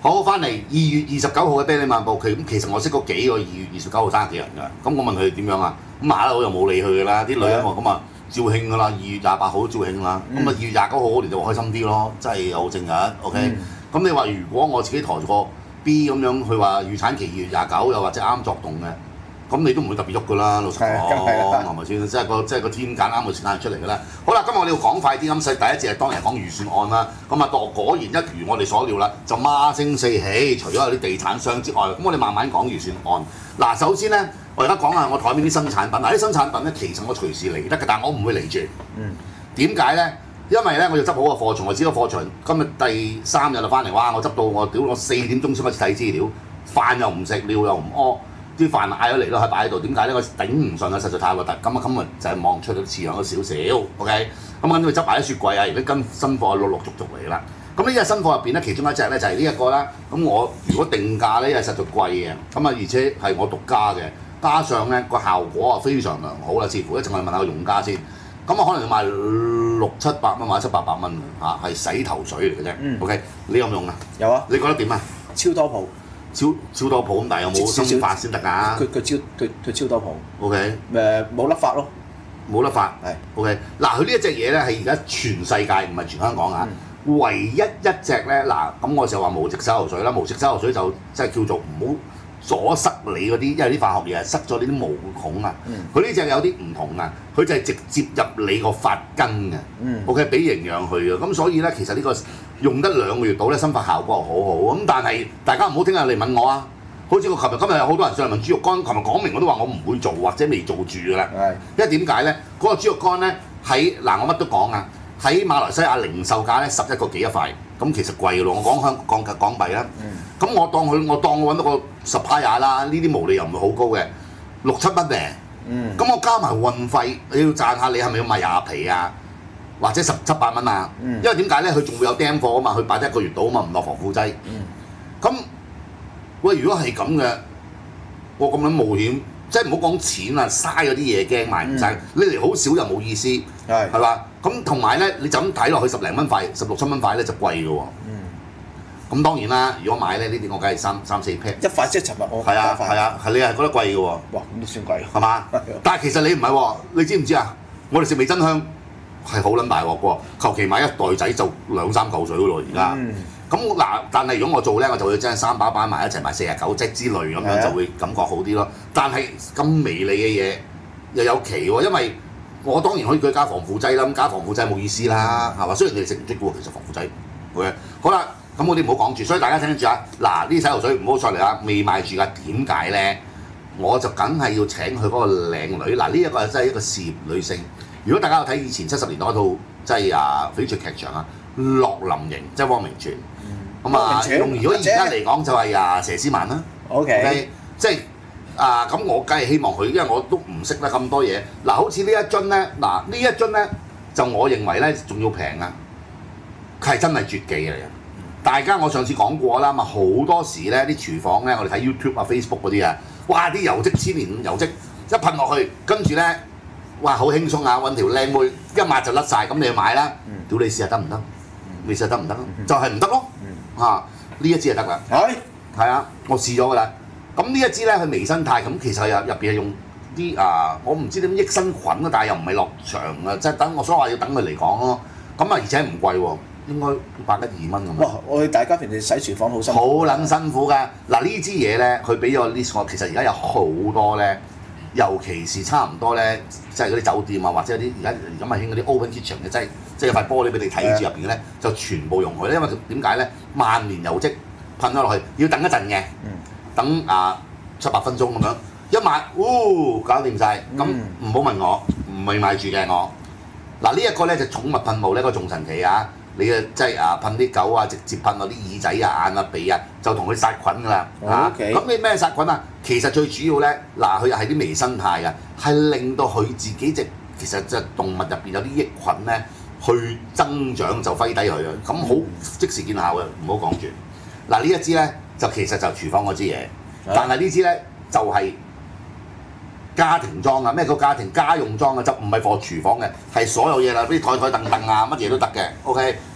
好，翻嚟2月29號嘅啤梨漫步，其實我識嗰幾個2月29號生日嘅人㗎。咁我問佢哋點樣啊？咁馬騮又冇理佢㗎啦，啲女人話咁啊照慶㗎啦，2月28號都照慶啦。咁啊2月29號嗰年就開心啲咯，真係有正日。OK，咁你話如果我自己抬個 B 咁樣，佢話預產期2月29，又或者啱作動嘅。咁你都唔會特別喐噶啦，老實講，係咪先？即係個天揀啱個時間出嚟㗎啦。好啦，今日我哋要講快啲咁細，第一節係當然講預算案啦。咁啊，果然一如我哋所料啦，就孖聲四起。除咗有啲地產商之外，咁我哋慢慢講預算案。嗱，首先咧，我而家講下我台面啲新產品。嗱，啲新產品咧，其實我隨時嚟得嘅，但係我唔會嚟住。點解咧？因為咧，我要執好個貨場。我知個貨場今日第3日就翻嚟，哇！我執到我4點鐘先開始睇資料，飯又唔食，尿又唔屙。啲飯嗌咗嚟咯，係擺喺度。點解咧？我頂唔順啊，實在太核突。咁啊，今日就係望出咗似樣咗少少。OK，咁跟住執埋啲雪櫃啊，而家跟新貨陸陸續續嚟啦。咁呢隻新貨入邊咧，其中一隻咧就係呢一個啦。咁我如果定價咧，因為實在貴嘅，咁啊而且係我獨家嘅，加上咧個效果啊非常良好啦。似乎一陣我哋問下個用家先。咁啊可能要賣600-700蚊或者700-800蚊嚇，係洗頭水嚟嘅啫。OK， 你有冇用啊？ 有啊。 你覺得點啊？ 超多泡。 超多泡咁，但係有冇生發先得㗎？ 佢超多泡。 OK。 冇甩發咯。 冇甩發。 係。 OK。嗱，佢呢一隻嘢咧係而家全世界唔係全香港啊，唯一一隻咧嗱，咁我就話無矽洗頭水啦，無矽洗頭水就即係叫做唔好阻塞你嗰啲，因為啲化學嘢塞咗你啲毛孔啊。佢呢隻有啲唔同啊，佢就係直接入你個髮根嘅。OK， 俾營養佢嘅，咁所以咧其實呢個用得2個月到咧，生髮效果好好。咁但係大家唔好聽日嚟問我啊，好似我今日有好多人上嚟問豬肉乾，琴日講明我都話我唔會做或者未做住㗎啦。因為點解咧？嗰個豬肉乾咧喺嗱我乜都講啊，喺馬來西亞零售價咧11個幾一塊，咁其實貴咯。我講港幣啦，咁我當我揾到個supplier啦，呢啲毛利又唔會好高嘅，6-7蚊嘅。咁我加埋運費，你要賺下你係咪要賣廿皮啊？或者17-8蚊啊？因為點解咧？佢仲會有釘貨啊嘛，佢擺得1個月到啊嘛，唔落防腐劑。咁喂，如果係咁嘅，我咁樣冒險，即係唔好講錢啊，嘥嗰啲嘢驚賣唔晒。你嚟好少又冇意思，係嘛？咁同埋咧，你就咁睇落去10零蚊塊，16-17蚊塊咧就貴嘅喎。咁當然啦，如果買咧呢啲我梗係3-4 pair。 一塊即係尋日我。 係啊，係你係覺得貴嘅喎。 哇，咁都算貴。 係嘛？但係其實你唔係喎，你知唔知啊？我哋食味噌香係好撚大鑊喎，求其買一袋仔就2-3嚿水嘅咯，而家。咁嗱，但係如果我做咧，我就會將3把擺埋一齊賣49隻之類咁樣，就會感覺好啲咯。但係咁微利嘅嘢又有奇喎，因為我當然可以佢加防腐劑啦，咁加防腐劑冇意思啦，係嘛？雖然你哋食唔出嘅喎，其實防腐劑。OK， 好啦，咁我哋唔好講住，所以大家聽住啊。嗱，呢啲洗頭水唔好再嚟啦，未賣住㗎。點解咧？我就梗係要請佢嗰個靚女。嗱，呢一個真係一個事業女性。如果大家有睇以前70年代嗰套即係翡翠劇場啊，樂林瑩即係汪明荃。咁啊，用如果而家嚟講就係佘詩曼啦。OK， 即係咁我梗係希望佢，因為我都唔識得咁多嘢。嗱，好似呢一樽咧，呢一樽咧就我認為咧仲要平啊，佢係真係絕技嚟嘅。大家我上次講過啦，嘛好多時咧啲廚房咧，我哋睇 YouTube 啊、Facebook 嗰啲啊，哇啲油漬千年油漬一噴落去，跟住咧哇好輕鬆啊，揾條靚妹一抹就甩晒，咁你去買啦。屌你試下得唔得？你試下得唔得？就係唔得咯。呢一支就得啦，係啊，我試咗㗎啦。咁呢一支咧，佢微生態，咁其實入邊係用啲我唔知點益生菌啊，但係又唔係落場啊，即係等我所以話要等佢嚟講咯。咁啊，而且唔貴喎，應該112蚊咁。 哇！ 我哋大家平時洗廚房好辛苦， 好撚辛苦㗎。嗱呢支嘢咧，佢俾咗 list 我，其實而家有好多咧，尤其是差唔多咧，即係嗰啲酒店啊，或者啲而家咁啊興嗰啲 open kitchen 嘅，即係有塊玻璃俾你睇住入邊嘅咧，就全部用佢咧。因為點解咧？萬年油漬噴咗落去，要等一陣嘅，等7-8分鐘咁樣，一抹，搞掂晒。咁唔好問我，唔係賣住嘅我。嗱呢一個咧就寵物噴霧咧，個仲神奇啊！你嘅即係噴啲狗啊，直接噴落啲耳仔啊、眼啊、鼻啊，就同佢殺菌㗎啦。咁你咩殺菌啊？其實最主要咧，佢又係啲微生態啊，係令到佢自己其實隻動物入邊有啲益菌咧，去增長就揮低佢啊。咁好即時見效嘅，唔好講住。嗱呢一支咧就其實就廚房嗰支嘢，但係呢支咧就係家庭裝啊，咩叫家庭家用裝啊？就唔係放廚房嘅，係所有嘢啦，啲台凳啊，乜嘢都得嘅。OK，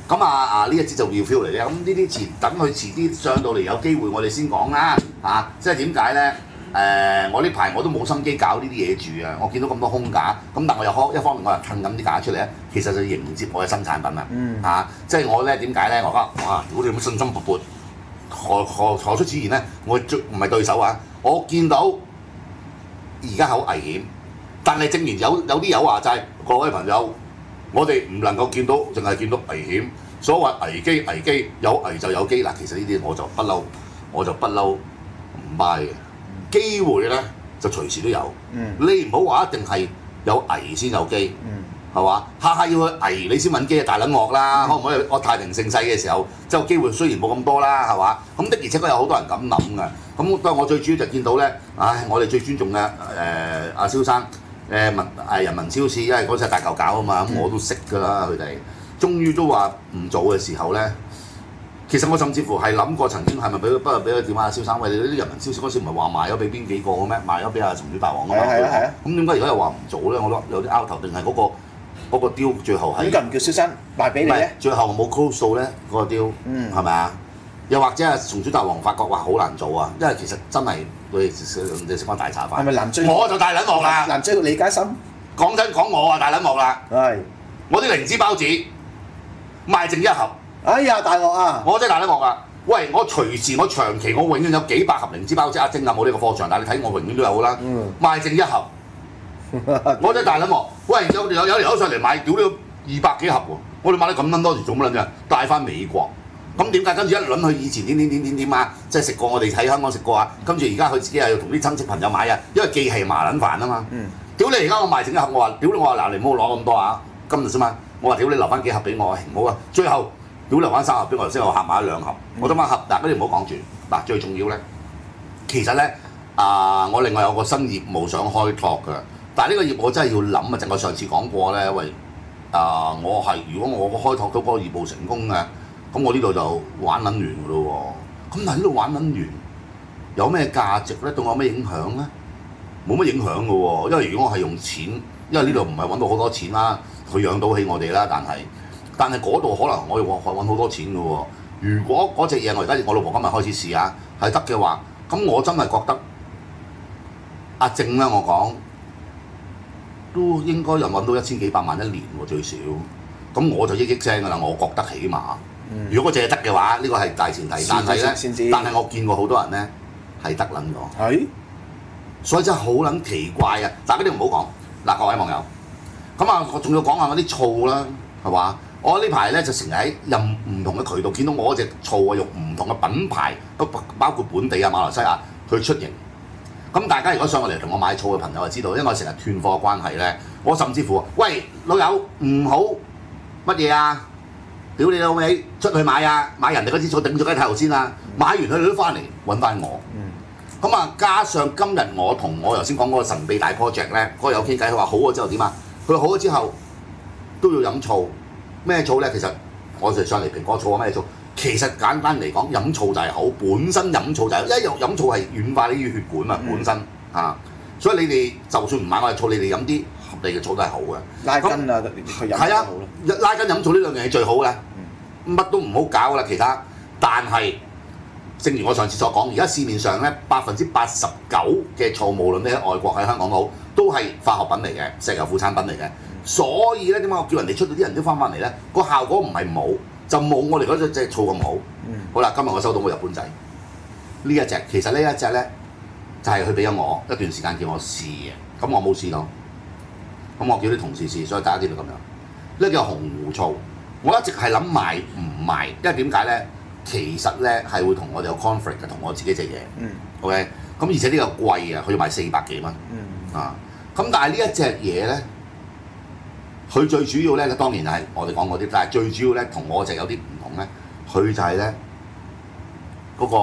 咁呢一支就 review 嚟嘅，咁呢啲等佢遲啲上到嚟有機會我哋先講啦即係點解咧？我呢排我都冇心機搞呢啲嘢住啊！我見到咁多空架，咁但我又一方面我又褪緊啲架出嚟咧，其實就迎接我嘅新產品啦即係我咧點解咧？我覺得哇！如果你咁信心勃勃，何出此言咧？我唔係對手啊！我見到而家好危險，但係正如有啲友話齋，各位朋友，我哋唔能夠見到，淨係見到危險。所謂危機，有危就有機嗱。其實呢啲我就不嬲唔 buy 嘅。機會咧就隨時都有，你唔好話一定係有危先有機，係嘛？下下要去危你先揾機啊！大撚鑊啦，可唔可以我太平盛世嘅時候，即係機會雖然冇咁多啦，係嘛？咁的而且確有好多人咁諗嘅。咁當我最主要就見到咧，我哋最尊重嘅阿蕭生人民超市，因為嗰陣大嚿搞啊嘛，咁我都識㗎啦，佢哋終於都話唔做嘅時候咧。其實我甚至乎係諗過曾經係咪俾佢電話蕭生，喂，你啲人民超市嗰時唔係話賣咗俾邊幾個嘅咩？賣咗俾阿松鼠大王㗎嘛？咁點解而家又話唔做咧？我覺得有啲拗頭，定係嗰個 deal 最後係點解唔叫蕭生賣俾你咧？最後冇 close 數咧，嗰個 deal 係咪啊？又或者阿松鼠大王發覺話好難做啊，因為其實真係你食翻大茶飯。係咪難追？我就大撚鑊啦！難追到李嘉欣。講真講我啊，大撚鑊啦！係。我啲靈芝包子賣剩一盒。哎呀，大鑊啊！我真係大得鑊啊！喂，我隨時我長期我永遠有幾百盒靈芝包子，阿晶有冇呢個貨場？但係你睇我永遠都有啦，賣剩一盒，我真係大撚鑊！喂，有條友上嚟買，屌你200幾盒喎！我哋買得咁撚多時做乜撚啫？帶翻美國，咁點解跟住一輪去以前點啊？即係食過我哋喺香港食過啊！跟住而家佢自己又要同啲親戚朋友買啊，因為既係麻撚煩啊嘛。屌你而家我賣剩一盒，我話屌你我話嗱你唔好攞咁多啊！今日先嘛，我話屌你留翻幾盒俾我，唔好啊！最後。屌留翻3盒俾我，頭先我合埋2盒，我得翻盒，嗱嗰啲唔好講住。嗱最重要咧，其實咧我另外有個新業務想開拓嘅，但係呢個業務我真係要諗啊！我上次講過咧，喂如果我開拓到嗰個業務成功嘅，咁我呢度就玩撚完㗎咯喎。咁但係呢度玩撚完有咩價值咧？對我有咩影響咧？冇乜影響㗎喎，因為如果我係用錢，因為呢度唔係揾到好多錢啦，佢養到起我哋啦，但係嗰度可能我揾好多錢嘅喎。如果嗰隻嘢我老婆今日開始試下係得嘅話，咁我真係覺得阿正咧，我講都應該又揾到1000幾百萬一年喎最少。咁我就億億聲㗎啦，我覺得起碼。如果嗰隻得嘅話，呢個係大前提。但係我見過好多人咧係得撚咗。係。所以真係好撚奇怪啊！但係嗰啲唔好講。嗱各位網友，咁我仲要講下嗰啲醋啦，係嘛？我呢排咧就成日喺唔同嘅渠道見到我嗰隻醋啊，用唔同嘅品牌，包括本地啊、馬來西亞去出營。咁大家如果上嚟同我買醋嘅朋友就知道，因為我成日斷貨嘅關係咧，我甚至乎喂老友唔好乜嘢啊！屌你老味，出去買啊！買人哋嗰支醋頂咗雞頭先啊！買完佢哋都翻嚟揾翻我。咁加上今日我同我頭先講嗰個神秘大 project 咧，嗰個有傾偈，佢話好咗之後點啊？佢話好咗之後都要飲醋。咩醋咧？其實我哋上嚟蘋果醋啊咩醋，其實簡單嚟講，飲醋就係好，本身飲醋就係飲醋係軟化呢啲血管啊，本身所以你哋就算唔買我哋醋，你哋飲啲合理嘅醋都係好嘅。拉筋啊，佢飲係啊，拉筋飲醋呢兩樣嘢最好嘅，乜都唔好搞啦，其他。但係正如我上次所講，而家市面上咧89%嘅醋，無論你喺外國喺香港好，都係化學品嚟嘅，石油副產品嚟嘅。所以咧點解我叫人哋出到啲人都翻嚟咧？個效果唔係冇，就冇我哋嗰隻醋咁好。好啦，今日我收到個日本仔呢一隻，其實呢一隻咧就係佢俾咗我一段時間叫我試嘅，咁我冇試到，咁我叫啲同事試，所以大家知道咁樣。呢個叫紅湖醋，我一直係諗賣唔賣，因為點解咧？其實咧係會同我哋有 conflict 嘅，同我自己隻嘢。OK， 咁而且呢個貴啊，佢要賣400幾蚊。咁但係呢一隻嘢咧。佢最主要咧，當然係我哋講嗰啲，但係最主要咧，同我隻有啲唔同咧。佢就係咧嗰個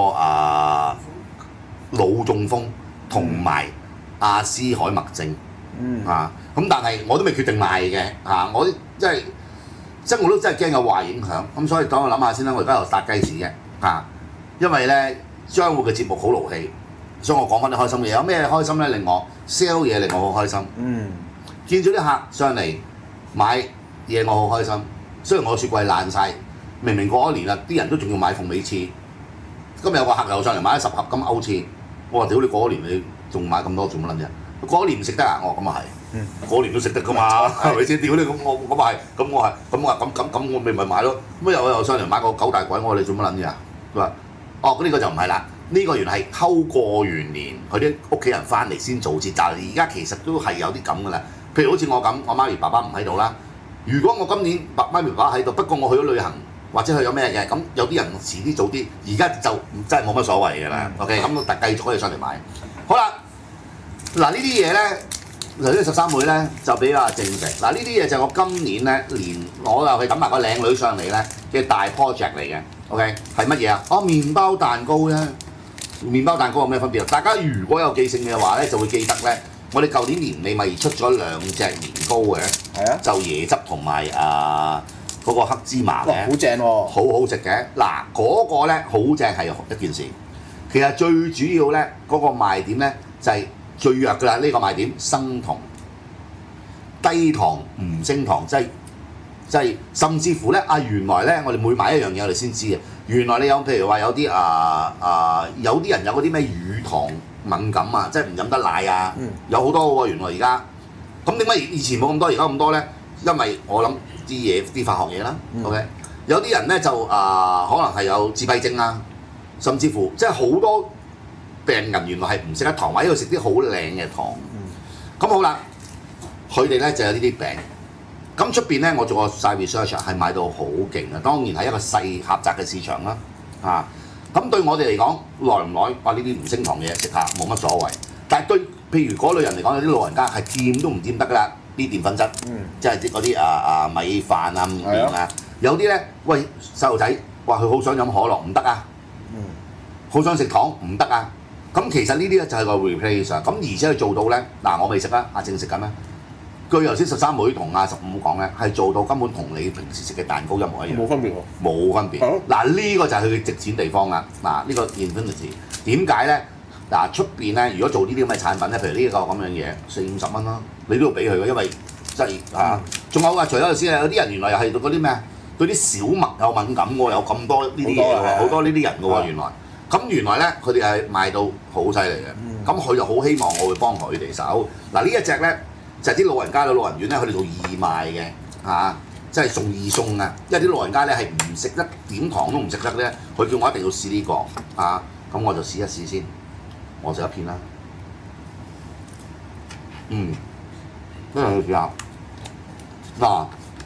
腦中風同埋阿斯海默症咁但係我都未決定賣嘅我即係我都真係驚有壞影響，咁所以等我諗下先啦。我而家又殺雞屎嘅因為咧將會嘅節目好勞氣，所以我講翻啲開心嘢。有咩開心咧？令我 sell 嘢令我好開心。見咗啲客上嚟。買嘢我好開心，雖然我雪櫃爛晒， 明明過咗年啦，啲人都仲要買鳳尾翅。今日有個客又上嚟買咗10盒金鈎翅，我話屌你過咗年你仲買咁多做乜撚啫？過咗年唔食得啊？我話咁啊係，過年都食得噶嘛，係咪先？屌你咁話係，咁我係咁我話咁我咪買咯。咁又上嚟買個9大簋，我話你做乜撚嘢啊？佢話哦呢個就唔係啦，呢個原來係溝過完年佢啲屋企人翻嚟先做節，但係而家其實都係有啲咁噶啦。譬如好似我咁，我媽咪爸爸唔喺度啦。如果我今年媽咪爸爸喺度，不過我去咗旅行。或者佢有咩嘅，咁有啲人遲啲早啲，而家就真係冇乜所謂嘅啦。OK， 咁繼續可以上嚟買。好啦，嗱呢啲嘢咧，頭先13妹咧就俾阿正食。嗱呢啲嘢就我今年咧連我又去等埋個靚女上嚟咧嘅大 project 嚟嘅。OK， 係乜嘢啊？哦，麵包蛋糕啫。麵包蛋糕有咩分別啊？大家如果有記性嘅話咧，就會記得咧，我哋舊年年尾咪出咗2隻年糕嘅， 係啊， 就椰汁同埋嗰個黑芝麻嘅， 好正喎， 好好食嘅。嗱，嗰個咧好正係一件事。其實最主要咧嗰個賣點咧就係最弱㗎啦。呢個賣點生酮、低糖唔升糖，即係甚至乎咧原來咧我哋每買一樣嘢我哋先知嘅。原來你有譬如話有啲有啲人有嗰啲咩乳糖敏感啊，即係唔飲得奶啊，有好多喎。原來而家咁點解以前冇咁多，而家咁多咧？因為我諗啲化學嘢啦，OK， 有啲人咧就可能係有自閉症啊，甚至乎即係好多病人原來係唔食得糖，或者要食啲好靚嘅糖。咁好啦，佢哋咧就有呢啲病。咁出邊咧我做過晒 research 係賣到好勁啊，當然係一個細狹窄嘅市場啦，咁對我哋嚟講耐唔耐話呢啲唔升糖嘅嘢食下冇乜所謂，但係對譬如嗰類人嚟講，有啲老人家係掂都唔掂得㗎啦。啲澱粉質，即係嗰啲米飯啊、麵啊，有啲咧，喂細路仔話佢好想飲可樂唔得啊，好想食糖唔得啊，咁其實呢啲咧就係個 replace 啊，咁而且佢做到咧，嗱我未食啊，阿正食緊咩？據頭先13妹同15講咧，係做到根本同你平時食嘅蛋糕一模一樣， 冇分別喎， 冇分別。嗱呢個就係佢嘅值錢地方啦。嗱呢個 Infinity 點解咧？嗱出邊咧，如果做呢啲咁嘅產品咧，譬如呢個咁樣嘢40-50蚊啦，你都要俾佢嘅，因為即係仲有啊，除咗先有啲人原來又係對嗰啲咩對啲小麥有敏感喎，有咁多呢啲嘢喎，好多呢啲人嘅喎原來。咁原來咧佢哋係賣到好犀利嘅，咁佢就好希望我會幫佢哋手。嗱呢一隻咧就係啲老人家嘅老人院咧，佢哋做義賣嘅即係送義送啊！因為啲老人家咧係唔食得點糖都唔食得咧，佢叫我一定要試呢個咁我就試一試先。我食一片啦，真係去試下。嗱，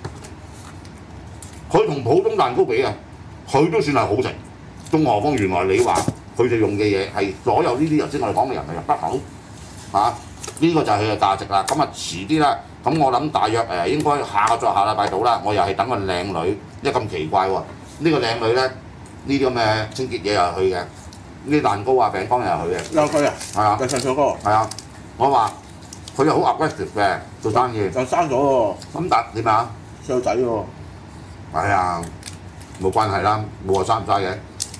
佢同普通蛋糕比啊，佢都算係好食。更何況原來你話佢哋用嘅嘢係所有呢啲頭先我哋講嘅人係入得口呢個就係佢嘅價值啦。咁遲啲啦，咁我諗大約應該下禮拜到啦。我又係等個靚女，因為咁奇怪喎。呢個靚女咧，呢啲咁嘅清潔嘢又係佢嘅。呢啲蛋糕啊、餅乾又係佢嘅， 有佢啊， 係啊， 有上咗嗰個， 係啊，我話佢又好 aggressive 嘅做生意， 又生咗喎， 咁但點啊？ 細路仔喎， 係啊，冇關係啦，冇話生唔生嘅。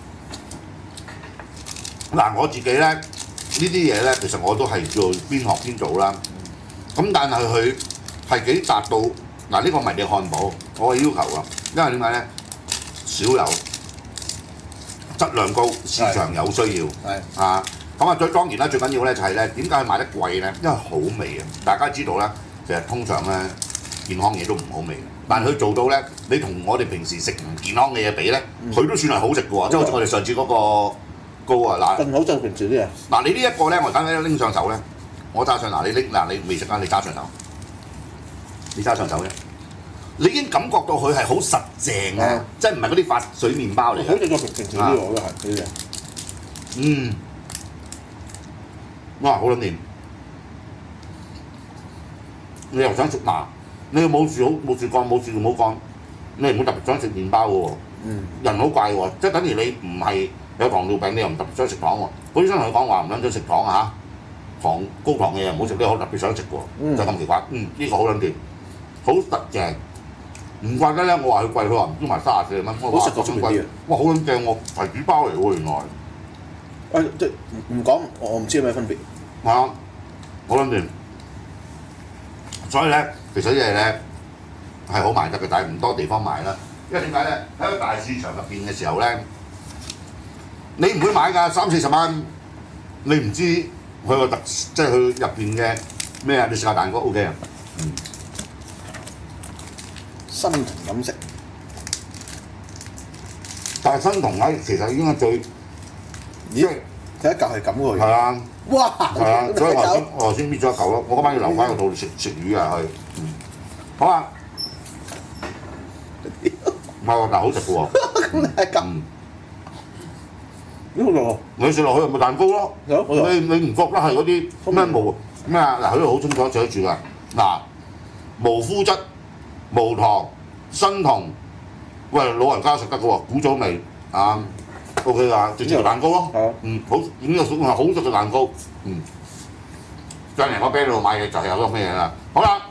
嗱我自己咧呢啲嘢咧，其實我都係做邊學邊做啦。咁但係佢係幾達到嗱呢個迷你漢堡我嘅要求啊，因為點解咧？少有。質量高，市場有需要，咁當然啦，最緊要咧就係咧點解賣得貴咧？因為好味啊！大家知道咧，其實通常咧健康嘢都唔好味，但係佢做到咧，你同我哋平時食唔健康嘅嘢比咧，佢都算係好食嘅喎，即係好似我哋上次嗰個糕啊嗱， 更好就平時啲啊。 嗱你呢一個咧，我等你拎上手咧，我揸上嗱你拎你未食啊，你揸上手，你揸上手啫。你已經感覺到佢係好實淨啊，即係唔係嗰啲發水麵包嚟嘅。 好似個平時啲喎，都係呢隻。 哇！好撚掂，你又想食麻，你又冇事幹，冇事冇幹，你唔會特別想食麵包嘅喎。人好怪喎，即係等於你唔係有糖尿病，你又唔特別想食糖喎。嗰醫生同佢講話唔想食糖高糖嘅嘢唔好食，你好特別想食喎，就咁奇怪。呢個好撚掂，好實淨。唔怪得咧，我話佢貴，佢話唔知賣34蚊，我話咁貴，哇好撚正喎，提子包嚟喎原來。 即唔講，我唔知有咩分別。 係啊，好撚掂。所以咧，其實啲嘢咧係好賣得嘅，但係唔多地方賣啦。 因為點解咧？喺個大市場入邊嘅時候咧，你唔會買㗎，30-40蚊，你唔知佢個即係佢入邊嘅咩啊？你食下蛋糕 OK 啊？ 新同飲食， 但係新同咧其實已經係最， 咦？第一嚿係咁喎， 係啊， 哇！ 係啊，所以我頭先搣咗一嚿咯，我今晚要留翻個肚食魚啊去。好啊，唔係喎，但係好食嘅喎。 咁係咁，呢個你食落去咪蛋糕咯？你唔覺得係嗰啲咩無咩啊？嗱，佢度好清楚寫住㗎。嗱，無麩質、無糖、新同，喂老人家食得嘅喎，古早味啊 ，OK 㗎，直接個蛋糕咯。好已經有好食嘅蛋糕。再嚟我啤度買嘢就係有嗰咩嘢啦。好啦。